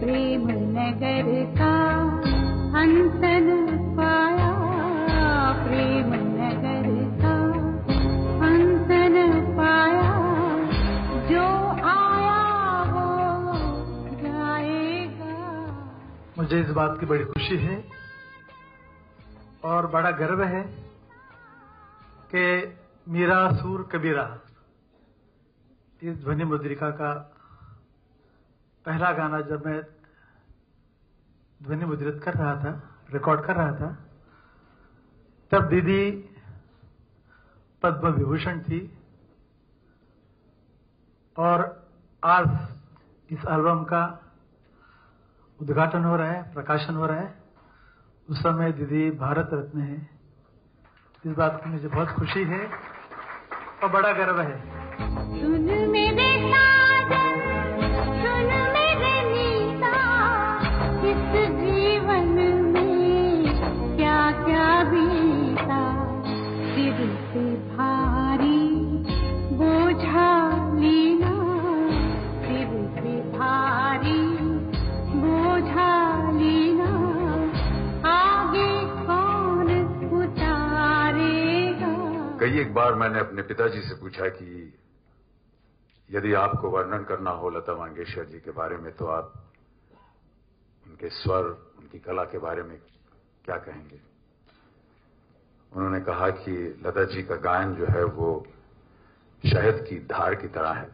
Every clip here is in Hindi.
प्रेम नगर का अंत न पाया, प्रेम नगर का अंत न पाया, जो आया वो जाएगा। मुझे इस बात की बड़ी खुशी है और बड़ा गर्व है कि मीरा सूर कबीरा इस ध्वनि मुद्रिका का पहला गाना जब मैं ध्वनि मुद्रित कर रहा था, रिकॉर्ड कर रहा था, तब दीदी पद्म विभूषण थी और आज इस एल्बम का उद्घाटन हो रहा है, प्रकाशन हो रहा है। उस समय दीदी भारत रत्न है। इस बात की मुझे बहुत खुशी है और बड़ा गर्व है। सुन मेरे साजन, सुन मेरे नीता, इस जीवन में क्या क्या बीता, सिर से भारी बोझा लेना, सिर से भारी बोझा लेना, आगे कौन उतारेगा। कई एक बार मैंने अपने पिताजी से पूछा कि यदि आपको वर्णन करना हो लता मंगेशकर जी के बारे में तो आप उनके स्वर, उनकी कला के बारे में क्या कहेंगे। उन्होंने कहा कि लता जी का गायन जो है वो शहद की धार की तरह है।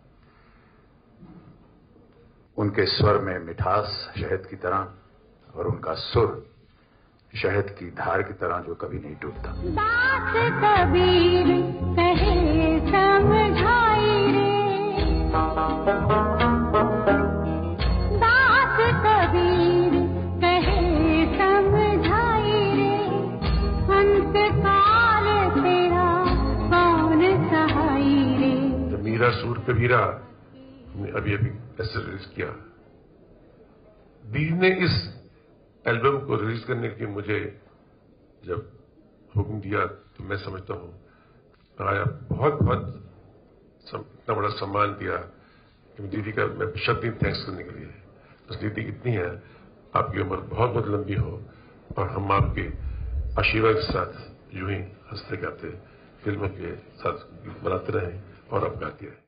उनके स्वर में मिठास शहद की तरह और उनका सुर शहद की धार की तरह जो कभी नहीं टूटता। बात कबीर कहे समझाई रे, बात कबीर कहे समझाई रे, अंत काल तेरा कौन सहाई रे। जब मीरा सूर कबीरा हमने अभी ऐसे रिलीज किया, दीदी ने इस एल्बम को रिलीज करने की मुझे जब हुक्म दिया तो मैं समझता हूँ आया बहुत इतना बड़ा सम्मान दिया कि दीदी का मैं शब्द नहीं थैंक्स करने के लिए। बस दीदी कितनी है, आपकी उम्र बहुत बहुत लंबी हो और हम आपके आशीर्वाद के साथ यूं ही हंसते गाते फिल्म के साथ बनाते रहें और आप गाती रहें।